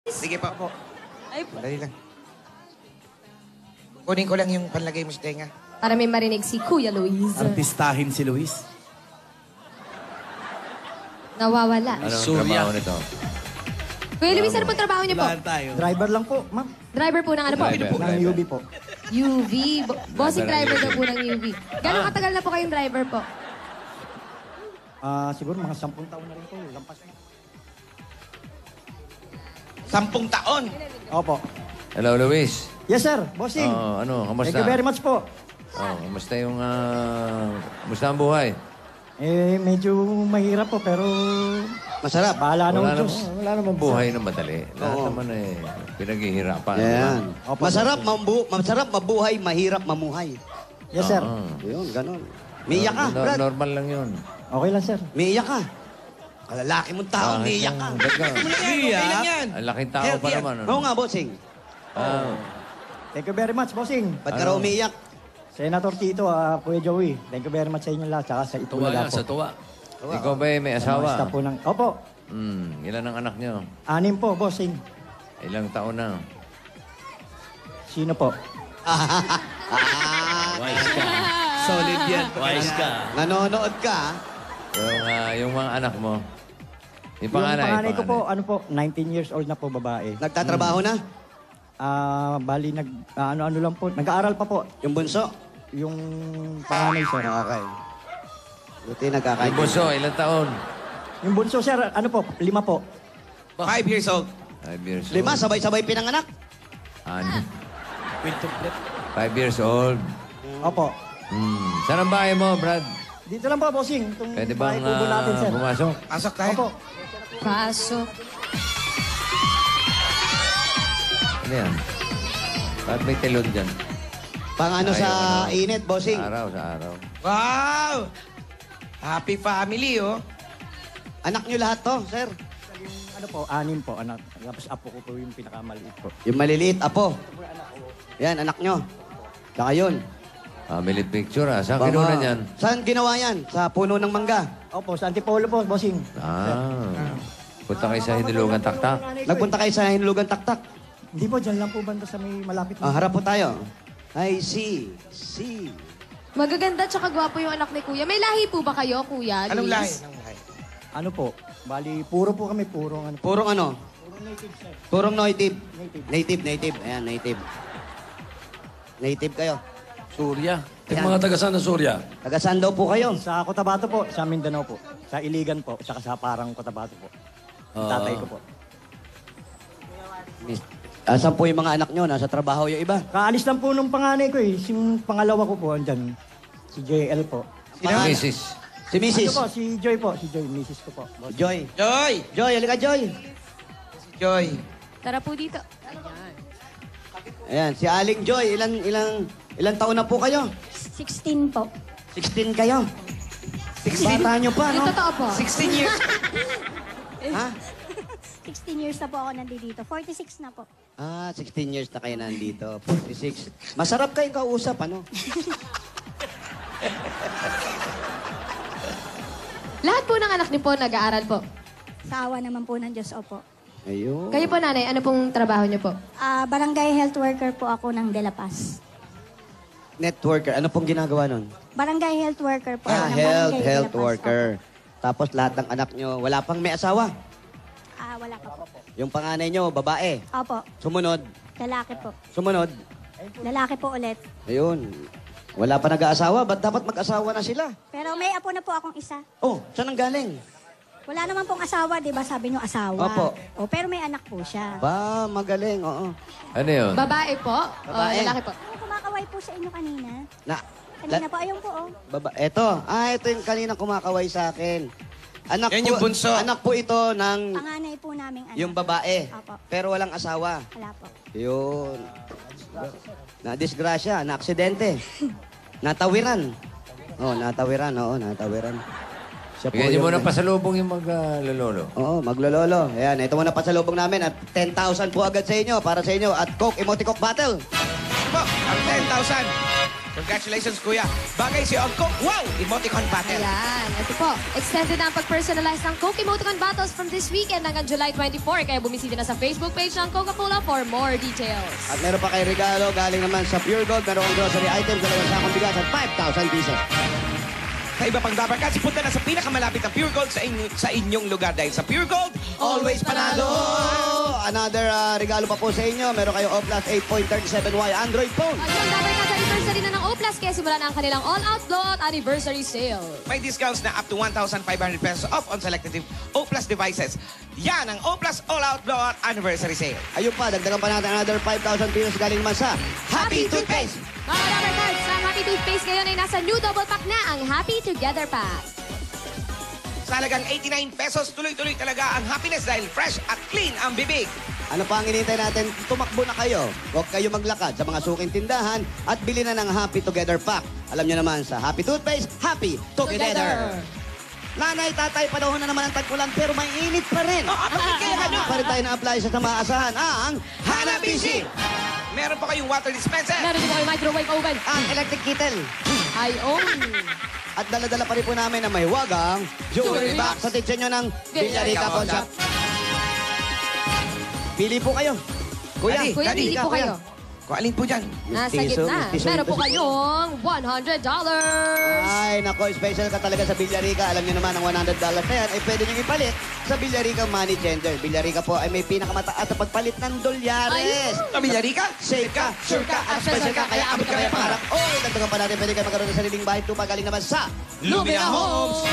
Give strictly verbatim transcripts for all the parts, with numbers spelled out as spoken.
Sige pa po. Ay po. Dali lang. Kunin ko lang yung panlagay mo sa tenga. Para may marinig si Kuya Luis. Artistahin si Luis. Nawawala. Anong Surya. trabaho nito? Kuya Luis, ano po trabaho niyo po? Lahat tayo. Driver lang po, ma'am. Driver po ng ano po? Driver. Ng U B po. U V. Bo- Bossing driver daw po ng U V. Gano'ng katagal na po kayong driver po? Ah, siguro mga sampung taon na rin po. Lampas na. Sampung taon. Opo. Hello, Luis. Yes, sir. Bossing. Oh, ano, kamusta? Thank you very much po. Oh, kamusta yung, ah, kamusta ang buhay? Eh, medyo mahirap po, pero Masarap. bahala na Wala ang Diyos. naman, wala namang buhay na madali. Lahat naman eh, pinaghihirapan. Yan. Opo, Masarap, mambu masarap mabuhay, mahirap mamuhay. Yes, sir. Oo. Yun, ganon. May iyak ka, No- Brad. Normal lang yun. Okay lang, sir. May iyak ka. Kalalaki mong tao, may iyak ka. Ba't ka? Okay lang yan. Ang laking tao Health pa yan. naman. Oo Ano? nga, bossing. Ah, Thank you very much, Bossing. Ba't ka raw Ano? umiiyak? Senator Tito, ah, Kuya Joey. Thank you very much sa inyo lahat. Saka sa Itulaga po. tuwa. ikaw ba eh, may Sa mga asawa? staff po ng... Opo. Hmm, ilan ang anak nyo? Anim po, Bossing. Ilang taon na? Sino po? Wise ka. Solid yan. Wise ka. Nanonood ka, ah. Yung, ah, yung mga anak mo? Yung Yung panganay? panganay ko po, panganay. ano po, nineteen years old na po, babae. Nagtatrabaho na? Ah, bali, nag, ah, ano-ano lang po. Nag-aaral pa po. Yung bunso? Yung panganay, sir. Okay. Buti Yung nagkakaintindi. bunso, ilang taon? Yung bunso, sir, ano po, lima po. Five years old. Five years old. Lima, sabay-sabay pinanganak. Ano? Five years old. Opo. Hmm. Saan ang bahay mo, Brad? Dito lang po, bossing. Itong Pwede bahay bang kubo natin, ah, sir. pumasok? Pasok tayo. Opo. Pasok. Ano yan? Ba't may telon dyan? Pang ano Ayaw, sa ano? init, bossing. Sa araw, sa araw. Wow! Happy family, oh. Anak nyo lahat to, sir. Yung ano po, anim po, anak. Tapos apo ko po yung pinakamaliit po. Yung maliliit, apo. Yan, anak nyo. Saka yun. Family picture ah. Saan Baka- kinunan yan? Saan ginawa yan? Sa puno ng mangga. Opo, sa Antipolo po, bossing. Ah. Punta kayo sa Hinulugan Taktak. Nagpunta kayo sa Hinulugan Taktak. Hindi po, dyan lang po banda sa may malapit Ah, na. harap po tayo. I see. See. Magaganda tsaka gwapo yung anak ni Kuya. May lahi po ba kayo, Kuya Anong lahi? Luis? Anong lahi? Ano po, bali, puro po kami, puro ano po. Purong ano? Puro native, sir. Purong native. Native. Native, native. Ayan, native. Native kayo. Surya. Yan. Yung mga taga saan ng Surya? Taga saan daw po kayo? Sa Cotabato po, sa Mindanao po. Sa Iligan po, saka sa Parang Cotabato po. Yung Ah. tatay ko po. Miss- Asan po yung mga anak nyo? Nasa trabaho yung iba? Kaalis lang po nung panganay ko eh. Yung pangalawa ko po, andyan. Si J L po. Pangalan? Missus. Si missus Ano po, si Joy po. Si Joy, missus ko po. Boss. Joy. Joy! Joy, halika Joy. Joy. Tara po dito. Ayan, si Aling Joy. Ilan, ilang, ilang taon na po kayo? sixteen po. sixteen kayo. Bata nyo pa, Yung no? totoo po. sixteen years. Ha? sixteen years na po ako nandito. forty-six na po. Ah, sixteen years na kayo nandito. forty-six. Masarap kayong kausap, ano? Lahat po ng anak niyo po nag-aaral po. Sa awa naman po ng Diyos, opo. Ayun. Kayo po, nanay, ano pong trabaho niyo po? Ah, barangay health worker po ako ng De La Paz. Networker. Ano pong ginagawa nun? Barangay health worker po. Ah, ako ng health, barangay De La health Paz, worker. Tapos lahat ng anak nyo, wala pang may asawa. Opo. Ah, wala pa po. Yung panganay nyo, babae. Opo. Sumunod. Lalaki po. Sumunod. Lalaki po ulit. Ayun. Wala pa nag-aasawa. Ba't dapat mag-asawa na sila? Pero may apo na po akong isa. Oh, saan ang galing? Wala naman pong asawa, di ba? Sabi niyo asawa. Opo. O, pero may anak po siya. Ba, magaling, oo. Ano yun? Babae po? Babae. O lalaki po? Ano kumakaway po sa inyo kanina? Na, Kanina po, ayun po, oh. baba, eto. Ah, ito yung kanina kumakaway sa akin. Anak Yan po, yung bunso. Anak po ito ng Panganay po naming anak. yung babae. Opo. Pero walang asawa. Wala po. Yun. Na-disgrasya, na-aksidente. Natawiran. Oh, natawiran, oo, natawiran. Siya po Bigyan niyo yung- muna pasalubong yung mag-lololo. Oo, maglololo. Ayan, ito muna pasalubong namin at ten thousand po agad sa inyo, para sa inyo at Coke Emoticok Battle. Po, ang ten thousand. Congratulations, kuya. Bagay si Coke. Wow! Emoticon battle. Ayan, ito po. Extended na ang pag-personalize ng Coke Emoticon Battles from this weekend hanggang July twenty-four. Kaya bumisita na sa Facebook page ng Coca-Cola for more details. At meron pa kayo regalo galing naman sa Pure Gold. Meron kang grocery item sa lagang sakong bigas at five thousand pieces. Sa iba pang dabarkats, punta na sa pinakamalapit na Pure Gold sa, inyo, sa inyong lugar. Dahil sa Pure Gold, always panalo! Another ah, regalo pa po sa inyo. Meron kayo Oplas eight point three seven Y Android phone. At yung dapat ka sa anniversary na ng O-Plus, kaya simula na ang kanilang all-out blowout anniversary sale. May discounts na up to one thousand five hundred pesos off on selected O-Plus devices. Yan ang O-Plus All-Out Blowout Anniversary Sale. Ayun pa, dagdagan pa natin another five thousand pesos galing naman sa Happy Toothpaste. Mga dapat sa Happy Toothpaste ngayon ay nasa new double pack na ang Happy Together Pack. Sa halagang eighty-nine pesos, tuloy-tuloy talaga ang happiness dahil fresh at clean ang bibig. Ano pa ang hinihintay natin? Tumakbo na kayo. Huwag kayo maglakad sa mga suking tindahan at bili na ng Happy Together Pack. Alam niyo naman sa Happy Toothpaste, Happy Together. Together. Nanay, tatay, panahon na naman ang tagpulan pero may init pa rin. Oh, bakit kaya ano? Pa rin tayo na-apply sa maasahan ang Hanabishi! Meron pa kayong water dispenser. Meron din po kayo microwave oven. ang electric kettle. I own. At dala-dala pa rin po namin na may wagang jewelry Jewelry box. box. Sa titsyon nyo ng Villarica Villarica Pawn Shop. Pili po kayo. Kuya, Daddy, Kuya, Daddy, pili ka, po kuya. kayo. Kung alin po dyan. Nasa Mistiso, gitna. mistiso, Meron po mistiso. kayong one hundred dollars. Ay, nako, special ka talaga sa Villarica. Alam niyo naman, ang one hundred dollars na yan ay pwede nyo ipalit sa Villarica Money Changer. Villarica po ay may pinakamataas sa pagpalit ng dolyares. Pamilya Rica? Safe ka, sure ka, at special ka, kaya abot ka kaya pangarap. Oy, dagdagan pa natin, pwede kayo magkaroon ng sariling bahay tupa galing naman sa Lumina Homes.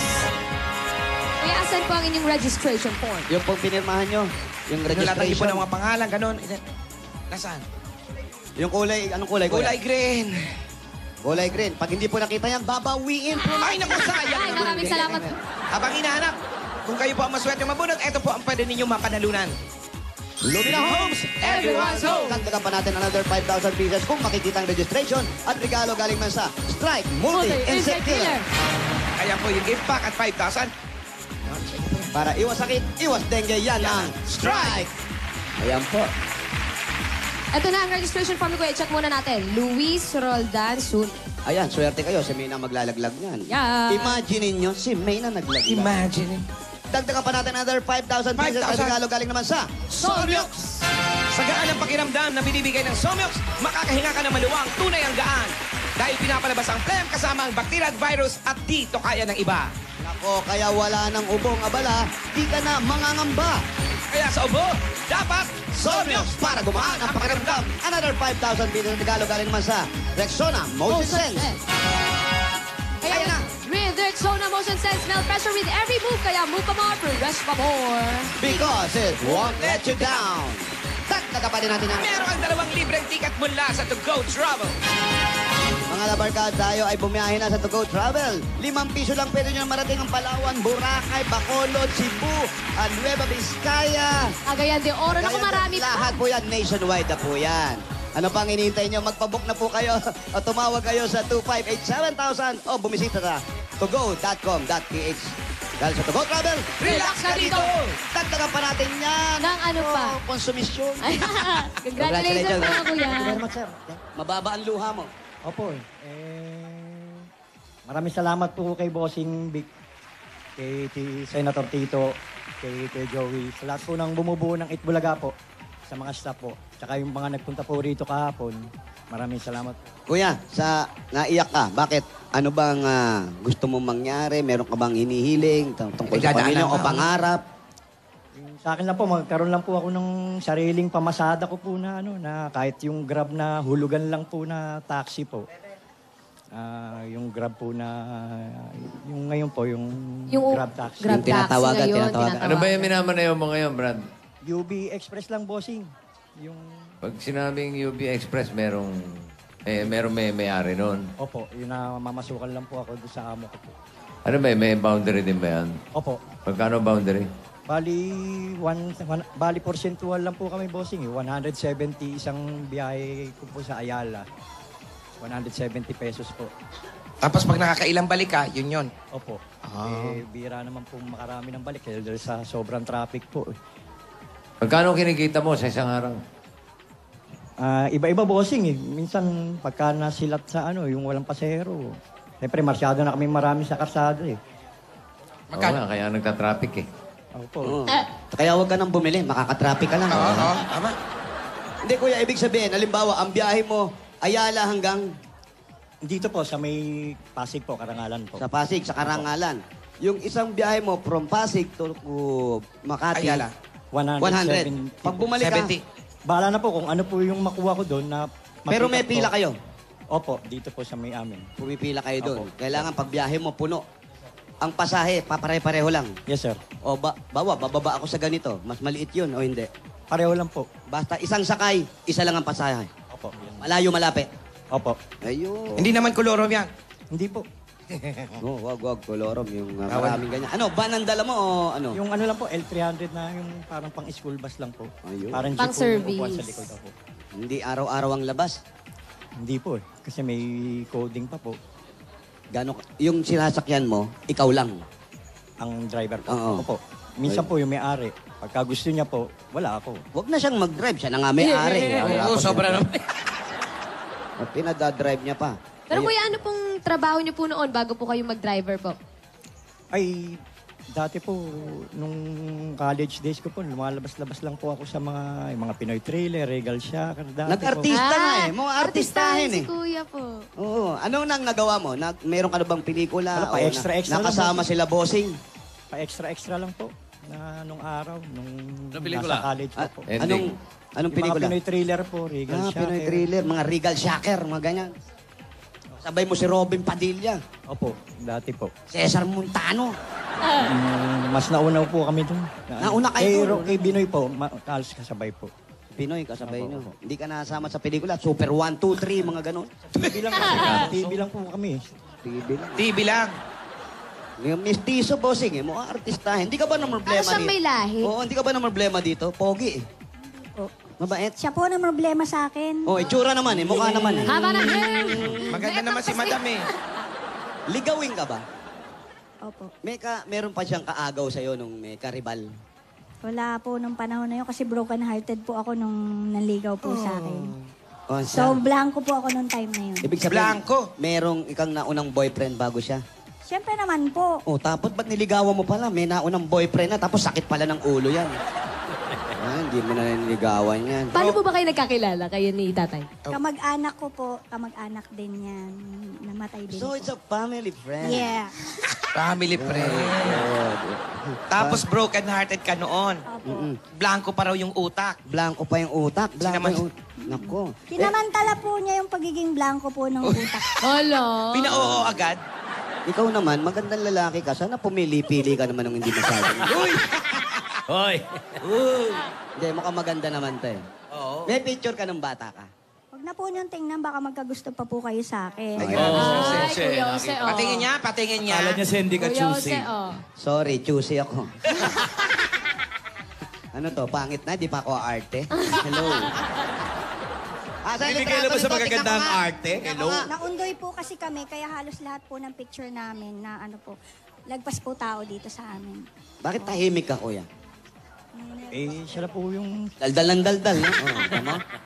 Kaya asan po ang inyong registration form? yung pong pinirmahan nyo, yung Nulatagi po registration. ng mga pangalan, ganun. Nasaan? Yung kulay, anong kulay? Kulay green. Kulay green. Pag hindi po nakita yan, babawiin po. Ay, naku, sayang. Ay, maraming salamat. Habang hinahanap, kung kayo po ang maswerte mabunod, ito po ang pwede ninyong mapanalunan. Lumina Homes, everyone's home. Dagdagan pa natin another five thousand pieces kung makikita ang registration at regalo galing man sa Strike Multi-Insect Killer. Kaya po yung gift pack at five thousand. Para iwas sakit, iwas dengue, yan ang Strike. Ayan po. Ito na ang registration form ko. I-check muna natin. Luis Roldan Sun. Ayan, swerte kayo. Si May na maglalaglag niyan. Yeah. Imagine niyo si May na naglaglag. Imagine. Dagdagan pa natin another five thousand pieces at 5,000. regalo galing naman sa Somyox! Sa gaan ng pakiramdam na binibigay ng Somyox, makakahinga ka ng maluwang tunay ang gaan. Dahil pinapalabas ang phlegm kasama ang bacteria at virus at di to kaya ng iba. Nako, kaya wala ng ubong abala, di ka na mangangamba. Kaya sa ubo, dapat Somyox para gumaan ang pakiramdam. Another five thousand pieces at regalo galing naman sa Rexona Motion Sense. Kaya Ayan na. with Rexona Motion Sense, smell pressure with every move. Kaya move ka more, progress pa more. Because it won't let you down. Dagdagan pa din natin ang meron kang dalawang libreng ticket mula sa To Go Travel. mga labarkad, tayo ay bumiyahe na sa To Go Travel. Limang piso lang pwede nyo marating ang Palawan, Boracay, Bacolod, Cebu, and Nueva Vizcaya. Cagayan de Oro. Naku, Kaya marami pa. lahat po yan, nationwide na po yan. Ano pang hinihintay nyo? Magpabook na po kayo o tumawag kayo sa two five eight seven thousand o bumisita sa togo dot com dot p h. Dahil sa To Go Travel, Relax ka dito! dagdagan pa natin yan. Nang ano pa? Oh, konsumisyon. Ay, Congratulations mga kuya. Thank you very much, sir. Mababa ang luha mo. Opo, eh, maraming salamat po kay Bossing Vic, kay, kay Senator Tito, kay, kay Joey, sa lahat po ng bumubuo ng Itbulaga po, sa mga staff po, tsaka yung mga nagpunta po rito kahapon. Maraming salamat po. Kuya, sa naiyak ka, bakit? Ano bang ah, gusto mong mangyari? Meron ka bang hinihiling tung- tungkol sa Idadaan pamilya lang o ka. pangarap? Yung Sa akin lang po, magkaroon lang po ako ng sariling pamasada ko po na ano, na kahit yung Grab na hulugan lang po na taxi po. Ah, yung Grab po na, yung ngayon po, yung, Yung Grab taxi. Grab Yung tinatawagan, taxi ngayon, tinatawagan. Ano ba yung minamanayaw mo ngayon, Brad? U B Express lang, bossing. Yung, Pag sinabing U B Express, merong, eh, merong may may-ari nun. opo, yun na mamasukan lang po ako doon sa amo ko po. Ano ba, may boundary din ba yan? Opo. Magkano boundary? Bali, one, one, bali porsentual lang po kami, bossing. Eh. one hundred seventy isang biyahe ko po sa Ayala. one hundred seventy pesos po. Tapos pag nakakailang balik ka, yun yun. Opo. Ah. Eh, bira naman po makarami ng balik eh, dahil sa sobrang traffic po. Eh. Magkano kinikita mo sa isang araw? Ah, iba-iba bossing eh. Minsan pagka nasilat sa ano, yung walang pasero. Siyempre, masyado na kami marami sa karsada eh. Oo nga, kaya nagka-traffic eh. Opo. Oo. Kaya huwag ka nang bumili, makaka-traffic ka lang. Oo, oo, tama. Hindi kuya, ibig sabihin, halimbawa, ang biyahe mo, Ayala hanggang Dito po, sa may Pasig po, Karangalan po. sa Pasig, sa Karangalan. Yung isang biyahe mo from Pasig to uh, Makati, Ayala. one one hundred. seventy. Pag bumalik ka, seventy. Bahala na po kung ano po yung makuha ko doon na... pero may mapick up pila ko. kayo. Opo, dito po sa may amin. Pumipila kayo doon. Opo. Kailangan pag biyahe mo, puno. Ang pasahe, papare-pareho lang. Yes, sir. O ba, bawa, bababa ako sa ganito. Mas maliit yun o hindi. Pareho lang po. Basta isang sakay, isa lang ang pasahe. Opo. Yan. Malayo, malapit. Opo. Ayun. Hindi naman kolorom yan. Hindi po. Oh, wag, wag, kolorom. Yung uh, Bawal. maraming ganyan. Ano, van ang dala mo o ano? Yung ano lang po, L three hundred na yung parang pang school bus lang po. Ayun. Parang Pang jeep po yung upuan service. sa likod ako. Hindi araw-araw ang labas. Hindi po eh. Kasi may coding pa po. Gano, yung sinasakyan mo, ikaw lang. Ang driver po. Oo. Opo. Minsan po yung may-ari. Pagka gusto niya po, wala ako. Huwag na siyang mag-drive. Siya na nga may-ari. Oo, sobra naman. At pinadadrive niya pa. Pero Ayun. kuya, ano pong trabaho niyo po noon bago po kayo mag-driver po? Ay, dati po, nung college days ko po, lumalabas-labas lang po ako sa mga yung mga Pinoy Trailer, Regal Shack. Dati Nag-artista po. na eh. Mga artistahin si eh. kuya po. Oo. Ano nang nagawa mo? Na, meron ka na bang pelikula? Wala pa, O extra, na, extra lang nakasama po. sila bossing? Pa-extra-extra lang po na nung araw, nung Anong pelikula? nasa college Ah, po. po. Ending. anong anong Yung mga pelikula? Pinoy Trailer po, Regal Ah, Shack. Pinoy thriller. Mga Regal Shacker, mga ganyan. Sabay mo si Robin Padilla, Opo, dati po. Cesar Montano. Mm, mas nauna po kami dun. Nauna kayo kay, dun? Ro- Kay Binoy po, ma- kalos kasabay po. Pinoy, kasabay Opo, nyo. opo. Hindi ka nasama sa pelikula. Super one, two, three, mga ganon. T V lang po. T V lang po kami. T V lang. T V lang. Yung mistiso, bossing eh. Mukhang artistahin. Hindi ka ba na problema Ano siyang may lahi? Oo, hindi ka ba na problema dito? Pogi eh. Po. Mabait. Siya po na problema sa akin. Oh, itsura naman eh. Mukha naman eh. Haba ng hair! Maganda naman si madam eh. Ligawin ka ba? Opo. May ka, meron pa siyang kaagaw sa'yo nung may karibal. Wala po nung panahon na yun kasi broken-hearted po ako nung naligaw po sa akin. Oh, So, blanco po ako nung time na yun. Ibig sabihin, Blanco. merong ikang naunang boyfriend bago siya. Siyempre naman po. Oh, tapos ba't niligawan mo pala? May naunang boyfriend na, tapos sakit pala ng ulo yan. Ah, hindi mo na niligawan yan. Paano po ba kayo nagkakilala, kayo ni tatay? Kamag-anak ko po, kamag-anak din yan. Namatay din So, po. it's a family friend. Yeah. Family friend. Tapos broken-hearted ka noon. Opo. Blanco pa raw yung utak. Blanco pa yung utak. Blanco Sinaman- yung utak. Nako. Sinamantala po niya yung pagiging blanco po ng utak. Hala. Pina-oo agad. Ikaw naman, magandang lalaki ka. Sana pumili-pili ka naman ng hindi masyado. Uy! Hoy! Hindi, mukhang maganda naman to eh. Oo. May picture ka ng bata ka. Huwag na po niyong tingnan, baka magkagusto pa po kayo sa akin. Ay, Kuya Jose, oh. Patingin niya, patingin niya. Kala niya Sandy ka Kuya Jose, choosy. oh. Sorry, choosy ako. Ano to, pangit na, di pa ako arte. Hello. Ah, sa Binigay na ba sa magagandang arte? Hello? Naundoy po kasi kami, kaya halos lahat po ng picture namin na ano po, lagpas po tao dito sa amin. Bakit tahimik ka, kuya? Eh, siya na po yung... Daldal ng daldal, no? Oh, tama?